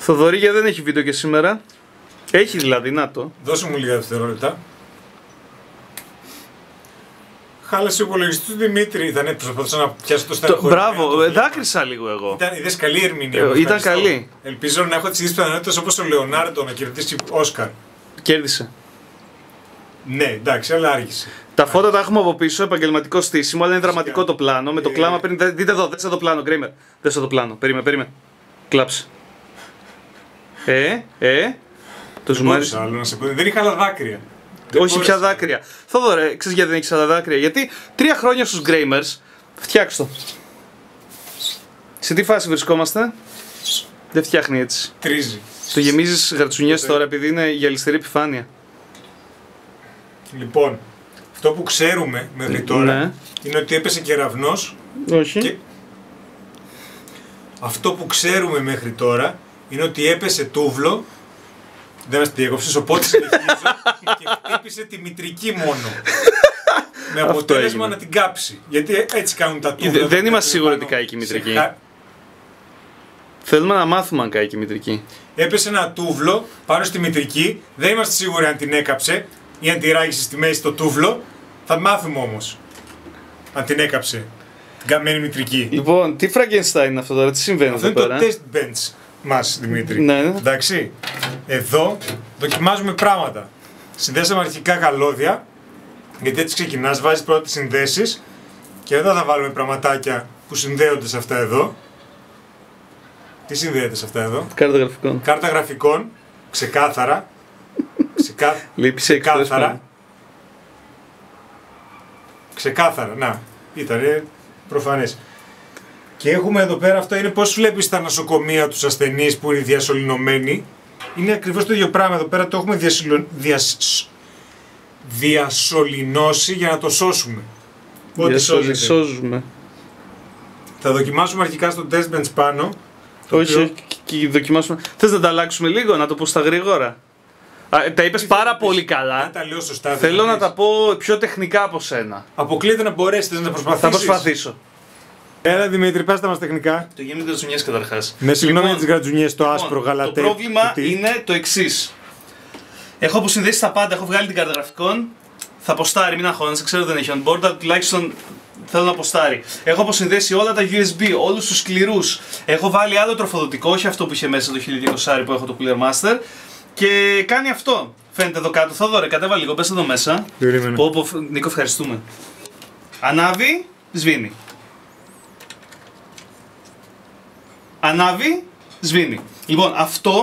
Θοδωρή, δεν έχει βίντεο και σήμερα. Έχει δηλαδή, να το. Δώσε μου λίγα δευτερόλεπτα. Χάλασε ο υπολογιστή του Δημήτρη. Προσπαθούσα να πιάσω το στέλεχο. Μπράβο, δάκρυσα λίγο εγώ. Είδες καλή ερμηνεία. Ήταν καλή. Ελπίζω να έχω τις ίδιες πιθανότητες όπως ο Λεωνάρντο να κερδίσει Όσκαρ. Κέρδισε. Ναι, εντάξει, αλλά άργησε. Τα φώτα τα έχουμε από πίσω, επαγγελματικό στήσιμο, αλλά είναι δραματικό το πλάνο. Με το κλάμα πριν. Δείτε εδώ, δες το πλάνο, Γκρέιμερ. Δες το πλάνο. Περίμενε. Κλάψε. Το ζουμάρι. Δεν είχα άλλα δάκρυα. Όχι πια δάκρυα. Θόδωρε, ξέρεις γιατί δεν έχεις άλλα δάκρυα? Γιατί 3 χρόνια στους Γκρέιμερς. Φτιάξ' το. Σε τι φάση βρισκόμαστε? Δεν φτιάχνει έτσι. Τρίζει. Το γεμίζεις γρατσουνιές τώρα επειδή είναι γυαλιστερή επιφάνεια. Λοιπόν, αυτό που ξέρουμε μέχρι τώρα ναι. είναι ότι έπεσε κεραυνός. Όχι. Και... αυτό που ξέρουμε μέχρι τώρα είναι ότι έπεσε τούβλο. Δεν μας διέκοψες, οπότε συνεχίζω και χτύπησε τη μητρική μόνο. Με αποτέλεσμα να την κάψει. Γιατί έτσι κάνουν τα τούβλα. Δεν είμαστε σίγουροι ότι κάει και η μητρική. Θέλουμε να μάθουμε αν κάει και η μητρική. Έπεσε ένα τούβλο πάνω στη μητρική. Δεν είμαστε σίγουροι αν την έκαψε ή αν τη ράγισε στη μέση το τούβλο. Θα μάθουμε όμως αν την έκαψε την καμένη μητρική. Λοιπόν, τι Frankenstein είναι αυτό τώρα, τι συμβαίνει αυτό εδώ πέρα? Αυτό είναι το test bench μας, Δημήτρη. Ναι. Εντάξει. Εδώ δοκιμάζουμε πράγματα. Συνδέσαμε αρχικά καλώδια, γιατί έτσι ξεκινάς, βάζεις πρώτα τις συνδέσεις και εδώ θα βάλουμε πραγματάκια που συνδέονται σε αυτά εδώ. Τι συνδέεται σε αυτά εδώ? Κάρτα γραφικών. Κάρτα γραφικών, ξεκάθαρα. Ξεκάθαρα. Ξεκάθαρα, να, ήταν προφανές. Και έχουμε εδώ πέρα, αυτό είναι πώς βλέπεις τα νοσοκομεία τους ασθενείς που είναι διασωληνωμένοι. Είναι ακριβώς το ίδιο πράγμα, εδώ πέρα το έχουμε διασωληνώσει για να το σώσουμε. Σώζουμε. Θα δοκιμάσουμε αρχικά στο test bench πάνω. Όχι, και δοκιμάσουμε. Θες να τα αλλάξουμε λίγο, να το πω στα γρήγορα? Τα είπες πάρα πολύ καλά. Δεν τα λέω σωστά. Θέλω να τα πω πιο τεχνικά από σένα. Αποκλείεται να μπορέσεις, θες να προσπαθήσεις? Θα προσπαθήσω. Έλα Δημήτρη, πες τα μας τεχνικά. Το γέμι γρατζουνιές καταρχάς. Με συγγνώμη για τις γρατζουνιές, το άσπρο γαλατέ. Το πρόβλημα είναι το εξής. Έχω αποσυνδέσει τα πάντα, έχω βγάλει την κάρτα γραφικών. Θα ποστάρει, μην αγχώνεσαι, ξέρω ότι δεν έχει on board, αλλά τουλάχιστον θέλω να ποστάρει. Έχω αποσυνδέσει όλα τα USB, όλους τους σκληρούς. Έχω βάλει άλλο τροφοδοτικό, όχι αυτό που είχε μέσα το 1200 που έχω το Cooler Master. Και κάνει αυτό. Φαίνεται εδώ κάτω. Θόδωρε, κατέβα λίγο, πες εδώ μέσα. Νίκο, ευχαριστούμε. Ανάβει, σβήνει. Ανάβει, σβήνει. Λοιπόν,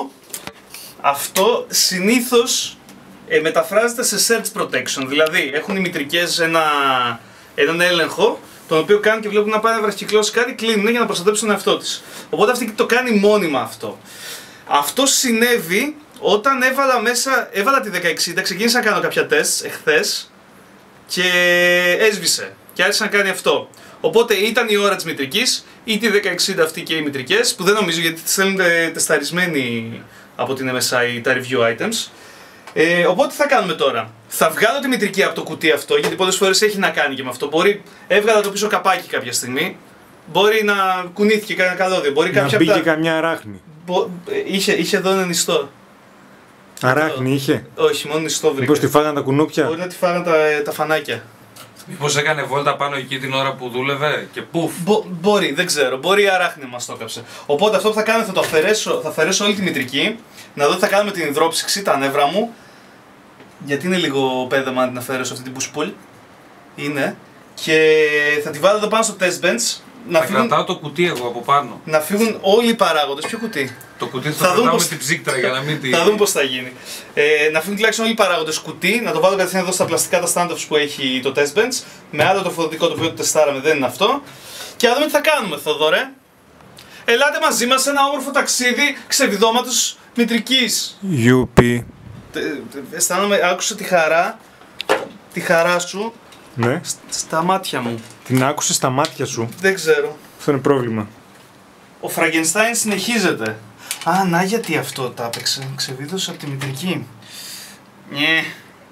αυτό συνήθως μεταφράζεται σε search protection. Δηλαδή, έχουν οι μητρικές έναν έλεγχο, τον οποίο κάνουν και βλέπουν να πάει να βραχυκλώσει κάτι, κλείνουν για να προστατέψουν τον εαυτό της. Οπότε αυτή το κάνει μόνιμα αυτό. Αυτό συνέβη όταν έβαλα τη 1060, ξεκίνησα να κάνω κάποια τεστ εχθές και έσβησε και άρχισε να κάνει αυτό. Οπότε ήταν η ώρα της μητρικής ή τη 1060 αυτή και οι μητρικές, που δεν νομίζω γιατί τις στέλνουν τεσταρισμένοι από την MSI τα review items. Οπότε τι θα κάνουμε τώρα? Θα βγάλω τη μητρική από το κουτί αυτό, γιατί πολλές φορές έχει να κάνει και με αυτό. Έβγαλα το πίσω καπάκι κάποια στιγμή, μπορεί να κουνήθηκε κανένα καλώδιο, μπορεί να μπήκε καμιά αράχνη. Είχε εδώ ένα νηστό. Αράχνη είχε? Όχι, μόνο νηστό βρήκα. Μήπως τη φάγαν τα κουνούπια? Μπορεί να τη φάγαν τα φανάκια. Μήπως έκανε βόλτα πάνω εκεί την ώρα που δούλευε και πουφ. Μπορεί, δεν ξέρω. Μπορεί η αράχνη μας το έκαψε. Οπότε αυτό που θα κάνω, θα αφαιρέσω όλη τη μητρική, να δω τι θα κάνω με την υδρόψυξη, τα νεύρα μου. Γιατί είναι λίγο πέδεμα να την αφαιρέσω αυτή την πουσπούλ. Είναι. Και θα τη βάλω εδώ πάνω στο test bench. Θα κρατάω το κουτί εγώ από πάνω. Να φύγουν όλοι οι παράγοντες. Ποιο κουτί? Το κουτί θα κρατάω με την ψύκτρα για να μην τη... Θα δούμε πώς θα γίνει. Να φύγουν τουλάχιστον όλοι οι παράγοντες κουτί, να το βάλω κατευθείαν εδώ στα πλαστικά τα standoffs που έχει το test bench. Με άλλο τροφοδοτικό το οποίο το τεστάραμε, δεν είναι αυτό. Και να δούμε τι θα κάνουμε, Θοδωρέ. Ελάτε μαζί μας σε ένα όμορφο ταξίδι ξεβιδώματος μητρικής. UP. Αισθάνομαι, άκουσα τη χαρά σου. Ναι. Στα μάτια μου. Την άκουσες στα μάτια σου? Δεν ξέρω. Αυτό είναι πρόβλημα. Ο Frankenstein συνεχίζεται. Να γιατί αυτό τα έπαιξε. Ξεβίδωσε από τη μητρική. Ναι.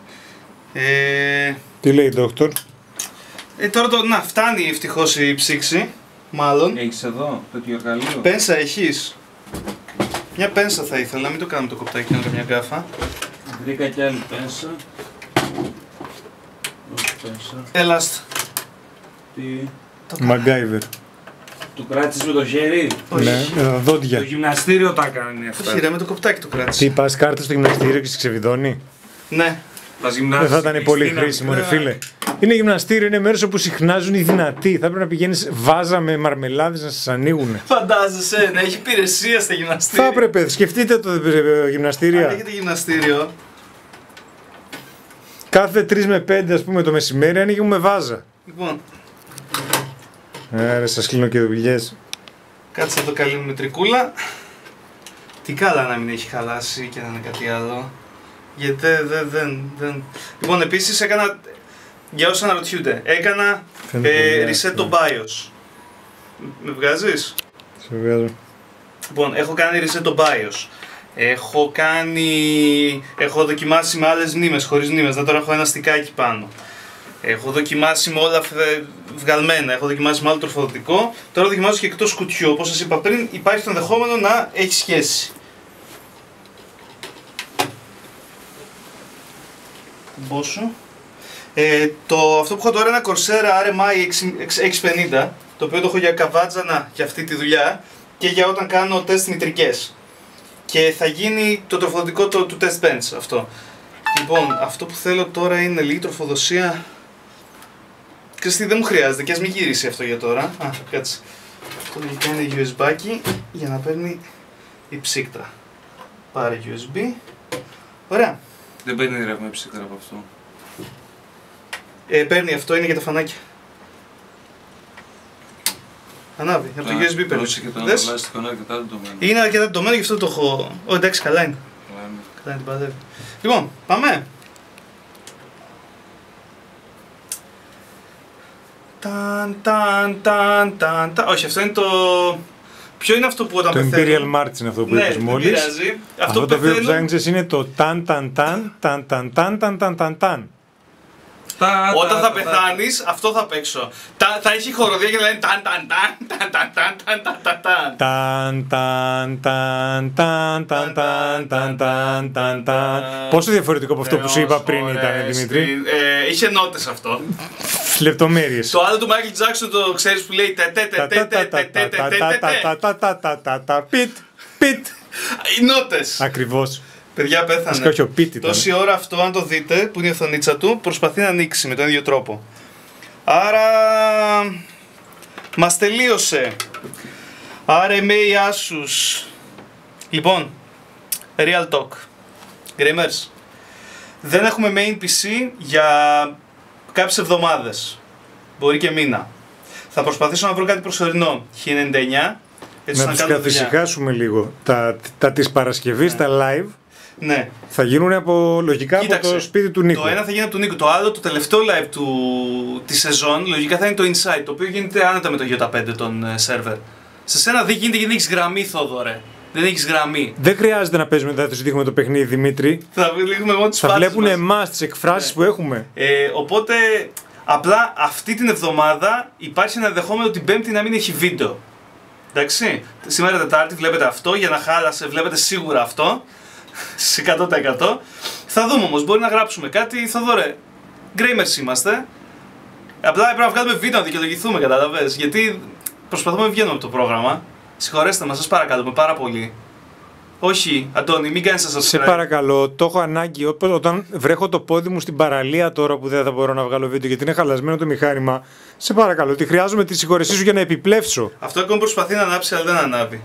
Τι λέει, Δόκτωρ? Τώρα φτάνει ευτυχώς η ψήξη. Μάλλον. Έχεις εδώ τέτοιο εργαλείο? Πένσα έχεις. Μια πένσα θα ήθελα, να μην το κάνουμε το κοπτάκι, να μια γκάφα. Βρήκα κι άλλη πένσα. Έλαστα. Τι... Μαγκάιβερ. Το κράτησες με το χέρι. Ναι, τα δόντια. Το γυμναστήριο τα έκανε αυτά. Όχι ρε, με το κοπτάκι το κράτησε. Τι, πας κάρτα στο γυμναστήριο και σε ξεβιδώνει. Ναι. Δεν θα ήταν πολύ χρήσιμο, ρε φίλε. Είναι γυμναστήριο, είναι μέρος όπου συχνάζουν οι δυνατοί. Θα πρέπει να πηγαίνεις βάζα με μαρμελάδες να σας ανοίγουν. Φαντάζεσαι να έχει υπηρεσία στα γυμναστήρια. Θα έπρεπε, σκεφτείτε το γυμναστήρια. Αν έχετε γυμναστήριο. Κάθε 3 με 5 ας πούμε το μεσημέρι ανοίγουμε βάζα. Λοιπόν, Ρε, σας κλείνω και δουλειές. κάτσε να το καλύνουμε τρικούλα. Τι καλά να μην έχει χαλάσει και να είναι κάτι άλλο. Γιατί δεν. Λοιπόν, επίσης έκανα. Για όσους αναρωτιούνται, έκανα reset το BIOS. Με βγάζεις? Σε βγάζω. Λοιπόν, έχω κάνει reset το BIOS. Έχω δοκιμάσει με άλλες μνήμες, χωρίς μνήμες. Τώρα έχω ένα στικάκι πάνω. Έχω δοκιμάσει με όλα βγαλμένα. Έχω δοκιμάσει με άλλο τροφοδοτικό. Τώρα δοκιμάζω και εκτός κουτιού. Όπως σας είπα πριν, υπάρχει το ενδεχόμενο να έχει σχέση. Μπόσου. Αυτό που έχω τώρα είναι ένα Corsair RMI 650, το οποίο το έχω για καβάτζανα για αυτή τη δουλειά και για όταν κάνω τεστ μητρικές. Και θα γίνει το τροφοδοτικό του test bench αυτό. Λοιπόν, αυτό που θέλω τώρα είναι λίγη τροφοδοσία. Ξέρεις τι, δεν μου χρειάζεται και ας μην γυρίσει αυτό για τώρα. Α, κάτσε. Αυτό λογικά είναι USB-άκι για να παίρνει η ψύκτρα. Πάρε USB. Ωραία. Δεν παίρνει ρεύμα η ψύκτρα από αυτό. Παίρνει, αυτό είναι για τα φανάκια. Ανάβει, από το USB παίρνει. Δες. Είναι αρκετά τομένο, γι' αυτό το έχω. Εντάξει, καλά είναι. Καλά είναι, την παλεύει. Λοιπόν, πάμε. Όχι, αυτό είναι το. Ποιο είναι αυτό που όταν το πεθαίνω. Imperial March είναι αυτό που είπες μόλις. Αυτό το οποίο ψάχνεις είναι το ταν. Όταν θα πεθάνεις, αυτό θα παίξω. Θα έχει χοροδία και θα λένε ταν. Πόσο διαφορετικό από αυτό που σου είπα πριν ήταν, Δημήτρη? Είχε νότες αυτό. Λεπτομέρειες. Το άλλο του Michael Jackson το ξέρεις που λέει πιτ. Οι νότες. Ακριβώς. Παιδιά, πέθανε. Τόση ώρα αυτό, αν το δείτε, που είναι η οθονίτσα του, προσπαθεί να ανοίξει με τον ίδιο τρόπο. Άρα μας τελείωσε. RMA Asus. Λοιπόν, Real Talk. Gamers, δεν έχουμε main PC για κάποιες εβδομάδες. Μπορεί και μήνα. Θα προσπαθήσω να βρω κάτι προσωρινό. 1099. Έτσι να τους καθησυχάσουμε λίγο. Τα της Παρασκευής, τα live. Ναι. Θα γίνουν λογικά από το σπίτι του Νίκου. Το ένα θα γίνει από τον Νίκο. Το άλλο, το τελευταίο live τη σεζόν, λογικά θα είναι το Inside. Το οποίο γίνεται άνετα με το J5 των σερβερ. Σε σένα δεν γίνεται γιατί δεν έχει γραμμή, Θόδωρε. Δεν έχει γραμμή. Δεν χρειάζεται να παίζουμε, θα του δείχνουμε το παιχνίδι, Δημήτρη. Θα δείχνουμε μόνο τις θα βλέπουν εμάς, τις εκφράσεις που έχουμε. Οπότε, απλά αυτή την εβδομάδα υπάρχει ένα ενδεχόμενο την Πέμπτη να μην έχει βίντεο. Εντάξει. Σήμερα Τετάρτη βλέπετε αυτό, για να χάλασε βλέπετε σίγουρα αυτό. Σε 100%. Θα δούμε όμως, μπορεί να γράψουμε κάτι. Θοδωρέ, Gamers είμαστε. Απλά πρέπει να βγάλουμε βίντεο να δικαιολογηθούμε, κατάλαβες. Γιατί προσπαθούμε να βγαίνουμε από το πρόγραμμα. Συγχωρέστε μας, σας παρακαλούμε πάρα πολύ. Όχι, Αντώνη, μην κάνεις subscribe. Σε παρακαλώ, το έχω ανάγκη. Όταν βρέχω το πόδι μου στην παραλία τώρα που δεν θα μπορώ να βγάλω βίντεο γιατί είναι χαλασμένο το μηχάνημα. Σε παρακαλώ, τη χρειάζομαι τη συγχωρεσή σου για να επιπλέψω. Αυτό ακόμα προσπαθεί να ανάψει, αλλά δεν ανάβει.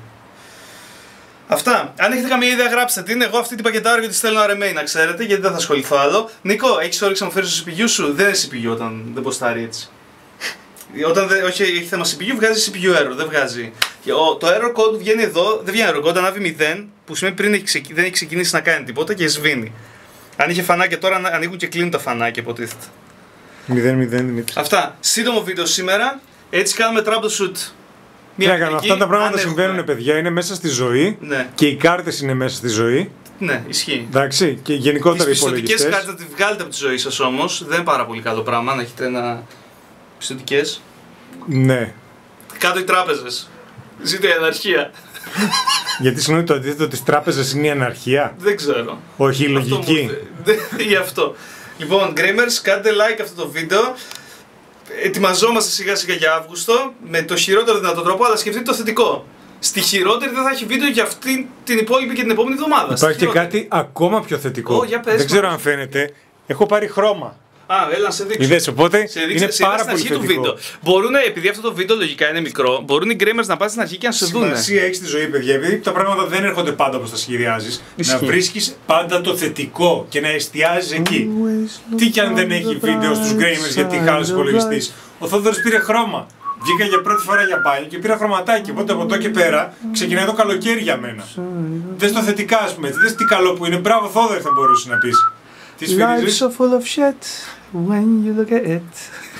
Αυτά. Αν έχετε καμία ιδέα, γράψτε την. Εγώ αυτή την πακετάρω γιατί στέλνω RMA, να ξέρετε, γιατί δεν θα ασχοληθώ άλλο. Νίκο, έχεις όρεξη να μου φέρεις το CPU σου? Δεν είναι CPU όταν δεν ποστάρει έτσι. Όταν όχι, έχει θέμα CPU, βγάζει CPU error, δεν βγάζει. Το error code βγαίνει εδώ, δεν βγαίνει error code, ανάβει 0, που σημαίνει πριν δεν έχει ξεκινήσει να κάνει τίποτα και σβήνει. Αν είχε φανάκια τώρα, ανοίγουν και κλείνουν τα φανάκια, υποτίθεται. 0-0, Δημήτρη. Αυτά. Σύντομο βίντεο σήμερα. Έτσι κάνουμε troubleshoot. Αυτά τα πράγματα συμβαίνουν, παιδιά, είναι μέσα στη ζωή. Ναι. Και οι κάρτες είναι μέσα στη ζωή. Ναι, ισχύει. Εντάξει, και γενικότερα οι υπολογιστές. Τις πιστωτικές κάρτες θα τις βγάλετε από τη ζωή σας όμως. Δεν είναι πάρα πολύ καλό πράγμα να έχετε ένα πιστωτικές. Ναι. Κάτω οι τράπεζες. Ζήτω η αναρχία. Γιατί συγγνώμη, το αντίθετο της τράπεζας είναι η αναρχία. Δεν ξέρω. Όχι η λογική. Ή αυτό. Λοιπόν, Γκρέμερς, κάντε like αυτό το βίντεο. Ετοιμαζόμαστε σιγά σιγά για Αύγουστο με το χειρότερο δυνατό τρόπο, αλλά σκεφτείτε το θετικό. Στη χειρότερη δεν θα έχει βίντεο για αυτή την υπόλοιπη και την επόμενη εβδομάδα. Υπάρχει και κάτι ακόμα πιο θετικό. Για πες, δεν ξέρω αν φαίνεται. Έχω πάρει χρώμα. Έλα να σε δείξω. Είδες, οπότε είναι πάρα πολύ θετικό. Βίντεο. Μπορούν, επειδή αυτό το βίντεο λογικά είναι μικρό, μπορούν οι Γκρέμερς να πάνε στην αρχή και να σε δουν. Σημασία έχει στη ζωή, παιδιά, επειδή τα πράγματα δεν έρχονται πάντα όπως τα σχεδιάζεις. Να βρίσκεις πάντα το θετικό και να εστιάζεις εκεί. Τι κι αν δεν έχει βίντεο στους Γκρέμερς γιατί χάλασε ο υπολογιστής. Ο Θόδωρος πήρε χρώμα. Βγήκα για πρώτη φορά για μπάνιο και πήρα χρωματάκι. Οπότε από εδώ και πέρα ξεκινάει το καλοκαίρι για μένα. Δες το θετικά, ας πούμε. Δες τι καλό που είναι. Μπράβο, Θόδωρ, θα μπορούσε να πεις. Τι σφυρίζεις? Life's so full of shit when you look at it.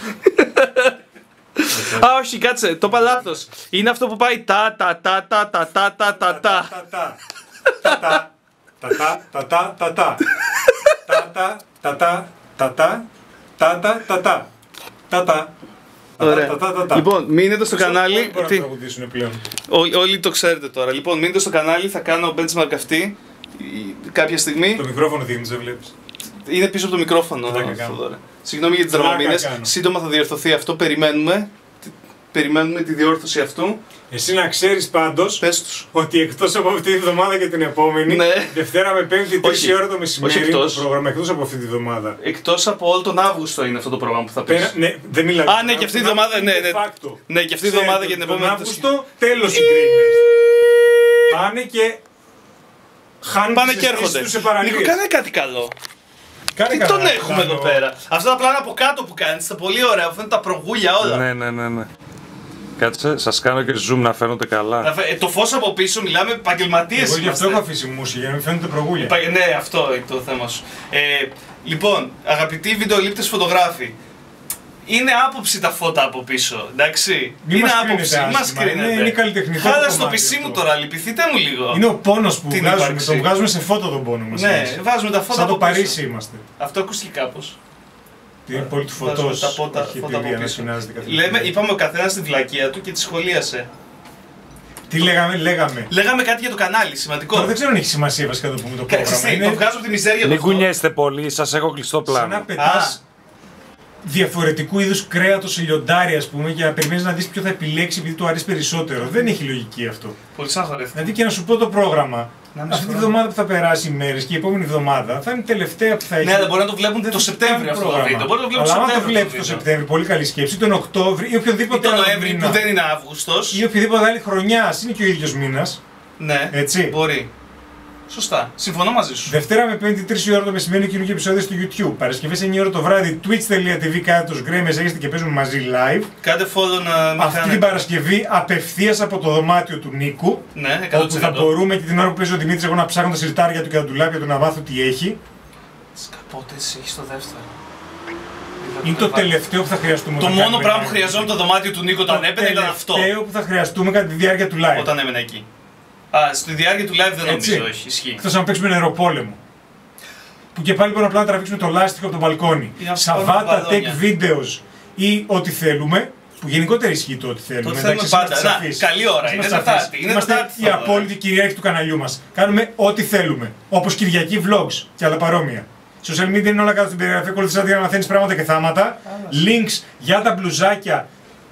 Όχι, κάτσε, το είπα λάθος. Είναι αυτό που πάει τα τα τα τα τα τα τα τα τα. Ωραία. Λοιπόν, μείνετε στο κανάλι. Όλοι το ξέρετε τώρα. Λοιπόν, μείνετε στο κανάλι, θα κάνω benchmark αυτή κάποια στιγμή. Το μικρόφωνο δίνεις, δεν βλέπεις. Είναι πίσω από το μικρόφωνο. Συγγνώμη για τις δρομομήνες. Σύντομα θα διορθωθεί αυτό. Περιμένουμε τη διόρθωση αυτού. Εσύ να ξέρεις πάντως ότι εκτός από αυτή τη βδομάδα και την επόμενη, Δευτέρα με Πέμπτη, 3 ώρα το μεσημέρι, το πρόγραμμα, εκτός από αυτή τη βδομάδα. Εκτός από όλο τον Αύγουστο είναι αυτό το πρόγραμμα που θα πεις. Ναι, δεν μιλάω. Ναι, και αυτή τη βδομάδα, ναι, και αυτή τη βδομάδα και την επόμενη. Τον Αύγουστο, τέλος οι Γκρέμερς. Πάνε και χάνουν τις αισθήσεις τους σε παραλίες. Νίκο, κάνε κάτι καλό. Τι τον έχουμε εδώ πέρα. Αυτά τα πλάνα από κάτω που κάνεις, τα πολύ ωραία, φαίνονται τα προγούλια όλα. Ναι. Κάτσε, σας κάνω και zoom να φαίνονται καλά. Το φως από πίσω, μιλάμε επαγγελματίες. Εγώ γι' αυτό έχω αφήσει μουσική, για να μην φαίνονται προγούλια. Ναι, αυτό είναι το θέμα σου. Λοιπόν, αγαπητοί βιντεολήπτες φωτογράφοι, είναι άποψη τα φώτα από πίσω, εντάξει. Είναι άποψη, μας κρίνετε. Είναι καλλιτεχνικό. Χάλασε το πισί μου τώρα, λυπηθείτε μου λίγο. Είναι ο πόνος που βγάζουμε, τον βγάζουμε σε φώτο τον πόνο μας. Ναι, βάζουμε τα φώτα. Σαν το Παρίσι είμαστε. Αυτό ακούστηκε κάπως. Είναι πολύ του φωτός. Τα φώτα από πίσω. Είπαμε ο καθένας τη βλακεία του και τη σχολίασε. Τι λέγαμε. Λέγαμε κάτι για το κανάλι, σημαντικό. Τώρα δεν ξέρω αν έχει σημασία βασικά το πούμε το πρόγραμμα. Το βγάζω από τη μιζέρια. Μην κουνιέστε πολύ, σας έχω κλειστό πλάνο. Σαν να πετάς διαφορετικού είδους κρέατος σε λιοντάρι, ας πούμε, για να περιμένεις να δεις ποιο θα επιλέξει επειδή του αρέσει περισσότερο. Δεν έχει λογική αυτό. Πολύ συγχωρέθηκα. Δηλαδή και να σου πω το πρόγραμμα. Αυτή τη βδομάδα που θα περάσει οι μέρες και η επόμενη εβδομάδα θα είναι η τελευταία που θα έχει. Ναι, αλλά μπορεί να το βλέπουν το Σεπτέμβριο αυτό το βίντεο. Αλλά αν το βλέπει το Σεπτέμβριο, πολύ καλή σκέψη, τον Οκτώβριο ή οποιοδήποτε άλλο. Τον Νοέμβριο που δεν είναι Αύγουστος. Ή οποιοδήποτε άλλη χρονιά, είναι και ο ίδιος μήνας. Ναι, έτσι. Μπορεί. Σωστά. Συμφωνώ μαζί σου. Δευτέρα με Πέμπτη 3 ώρα το μεσημέρι καινούργιο επεισόδιο στο YouTube. Παρασκευή 9 ώρα το βράδυ twitch.tv κάτω Γκρέμερς έχετε και παίζουμε μαζί live. Κάντε follow να αυτή την Παρασκευή απευθείας από το δωμάτιο του Νίκου. Ναι, 100%. Όπου θα μπορούμε και την ώρα που παίζει ο Δημήτρης εγώ να ψάχνω τα σιρτάρια του και τα ντουλάπια του να μάθω τι έχει. Σκαπότες έχει το δεύτερο. Είναι το τελευταίο που θα χρειαστούμε. Το μόνο πράγμα που χρειαζόταν το δωμάτιο του Νίκου όταν έπαιρνε ήταν αυτό. Το τελευταίο που θα χρειαστούμε κατά τη διάρκεια του live. Όταν έμενα εκεί. Στη διάρκεια του live δεν νομίζω, όχι, ισχύει. Εκτός αν παίξουμε νεροπόλεμο. Που και πάλι μπορούμε απλά να τραβήξουμε το λάστιχο από το μπαλκόνι. Σαββάτα, tech videos ή ό,τι θέλουμε. Που γενικότερα ισχύει το ό,τι θέλουμε. Το θέλουμε πάντα. Καλή ώρα, είναι Τετάρτη. Είμαστε οι απόλυτοι κυριάρχοι του καναλιού μας. Κάνουμε ό,τι θέλουμε. Όπως Κυριακή vlogs και άλλα παρόμοια. Social media είναι όλα κάτω στην περιγραφή. Ακολουθήστε για να μαθαίνεις πράγματα και θάματα. Links για τα μπλουζάκια.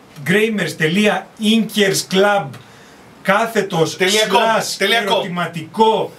Gramers.inkersclub κάθετος ερωτηματικό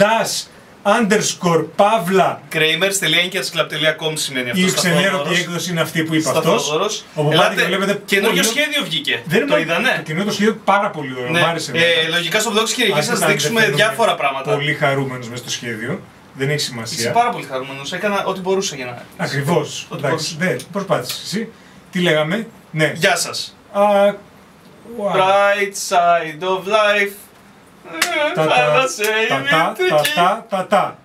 _pavla Gramers.inkersclub.com σημαίνει αυτό. Η ξενέρωτη έκδοση είναι αυτή που είπε αυτός. Καινούριο σχέδιο βγήκε. Το είδανε. Το καινούριο σχέδιο πάρα πολύ ωραίο. Μ' άρεσε. Λογικά στο vlog της Κυριακής θα σας δείξουμε διάφορα πράγματα. Πολύ χαρούμενος μες στο σχέδιο. Δεν έχει σημασία. Είσαι πάρα πολύ χαρούμενος. Έκανα ό,τι μπορούσα για να. Ακριβώς. Δεν προσπάθησες εσύ. Τι λέγαμε. Ναι. Γεια σας. Bright side of life. Τα.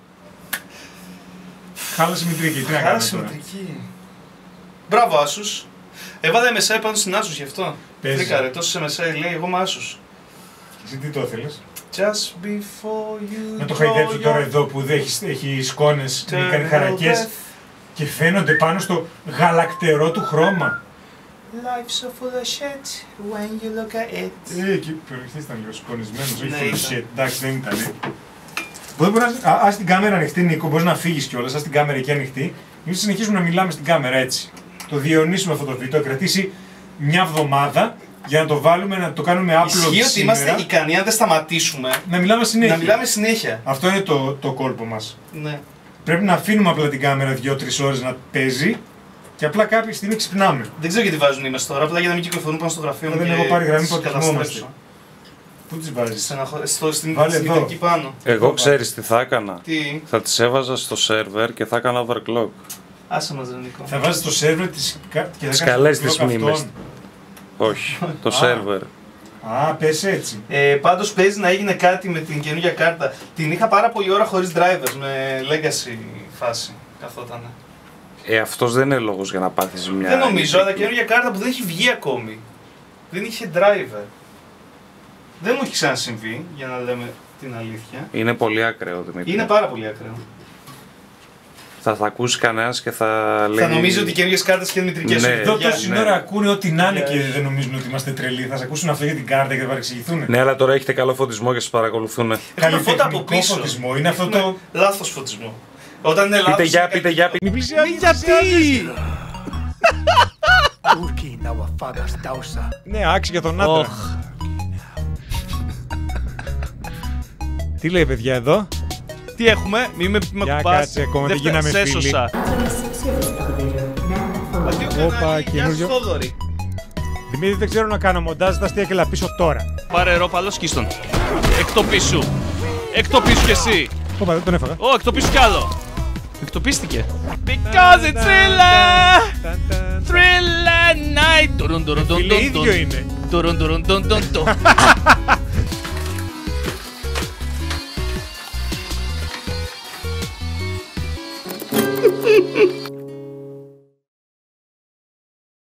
Χάλασε μητρική, τι να κάνουμε τώρα. Μπράβο Άσους. Έβαλε MSI πάνω στην Άσους γι' αυτό. Φρίκαρε, τόσο MSI λέει εγώ είμαι Άσους. Εσύ τι το ήθελες. Just before you. Να το χαϊδέψω τώρα εδώ που έχει σκόνες, κάνει χαρακές και φαίνονται πάνω στο γαλακτερό του χρώμα. Life's so full of shit when you look at it. Εκεί προηγηθείς ήταν λίγο σκονισμένος, όχι Ναι, full of ήταν. shit. Εντάξει, δεν ήταν. Ας την κάμερα ανοιχτή, Νίκο, μπορείς να φύγεις κιόλας, ας την κάμερα εκεί ανοιχτή. Εμείς συνεχίζουμε να μιλάμε στην κάμερα έτσι. Το διαιωνίσουμε αυτό το βίντεο, κρατήσει μια εβδομάδα για να το βάλουμε, να το κάνουμε upload Ισχύει ότι σήμερα. είμαστε ικανοί αν δεν σταματήσουμε Να μιλάμε συνέχεια. να μιλάμε συνέχεια. Αυτό είναι το κόλπο μας. Ναι. Πρέπει να αφήνουμε απλά την κάμερα 2-3 ώρες να παίζει και απλά κάποια στιγμή ξυπνάμε. Δεν ξέρω γιατί βάζουν είμαστε τώρα, απλά για να μην κυκλοφορούν πάνω στο γραφείο μου. Δεν και έχω πάρει γραμμή τις που καταστρέψω. Πού τις βάζεις? Στην Βάλε εδώ. μητρική πάνω. Εγώ ξέρεις τι θα έκανα. Τι, Θα τις έβαζα στο σερβερ και θα έκανα overclock. άσε μας ρε Νικό. Θα βάζεις το σερβερ της και θα Τις κάνεις καλές block τις μνήμες. αυτών. Όχι, το Α. σερβερ. Α, πες έτσι. Πάντως παίζει να έγινε κάτι με την καινούργια κάρτα. Την είχα πάρα πολλή ώρα χωρίς drivers, με legacy φάση. Καθότανε. Αυτός δεν είναι λόγος για να πάθεις μια... Δεν νομίζω, αλλά καινούργια κάρτα που δεν έχει βγει ακόμη. Δεν είχε driver. Δεν μου έχει ξανασυμβεί, για να λέμε την αλήθεια. Είναι πολύ ακραίο, Δημήτρη. Είναι πάρα πολύ ακραίο. Θα ακούσει κανένας και θα λέει... Θα νομίζει ότι οι καινούργιες κάρτες και μητρικές Ναι. Εδώ Για- τόση ναι. ώρα ακούνε ό,τι να είναι Ναι. και δεν νομίζουν ότι είμαστε τρελοί. Θα σε ακούσουν αυτό για την κάρτα και θα παρεξηγηθούν. Ναι, αλλά τώρα έχετε καλό φωτισμό και σας παρακολουθούν. Έχουμε φώτα από Καλλιτεχνικό πίσω. φωτισμό. Είναι αυτό Ναι, το. λάθος φωτισμό. Όταν είναι λάθος... Πείτε για, είναι πείτε κάτι- για, πείτε. Μην πλησιάζεις. Γιατί! Urki na wafagas dausa. Ναι, άξι για τον άντρα. Τι λέει, παιδιά, εδώ? Τι έχουμε, μη με Για κουπάς. κάτσε ακόμα, δεν γίναμε σε φίλοι. έσωσα. Όπα, καινούριο. Γεια σου Θόδωρη. Δημήτρη, δεν ξέρω να κάνω μοντάζ, θα στείλω και έλα πίσω τώρα. Πάρε ρόπαλο σκίστον. Εκτοπίσου. Εκτοπίσου κι εσύ. Όπα, δεν τον έφαγα. Ω, εκτοπίσου κι άλλο. Εκτοπίστηκε. Because it's thriller, thriller night. Τουρουν, τουρουν, τουρουν, Φίλε, ίδιο τουρουν. είναι. Τουρουν, τουρουν, τουρουν, τουρουν.